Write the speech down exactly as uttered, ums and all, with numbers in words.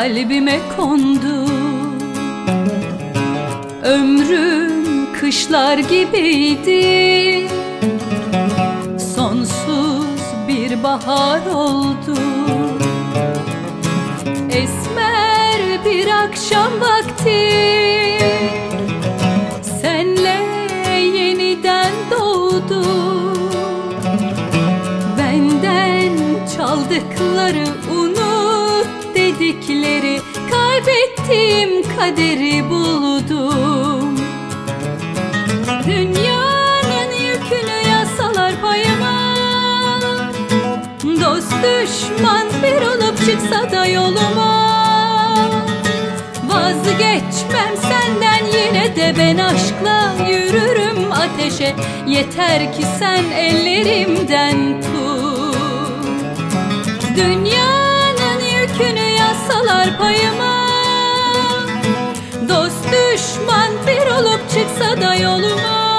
kalbime kondu. Ömrüm kışlar gibiydi, sonsuz bir bahar oldu. Esmer bir akşam vakti senle yeniden doğdu. Benden çaldıkları, unut dedikleri, kaybettiğim kaderi buldum. Dünyanın yükünü yazsalar payıma, dost düşman bir olup çıksa da yoluma, vazgeçmem senden, yine de ben aşkla yürürüm ateşe. Yeter ki sen ellerimden tut. Dünyanın yükünü yazsalar payıma, dost düşman bir olup çıksa da yoluma,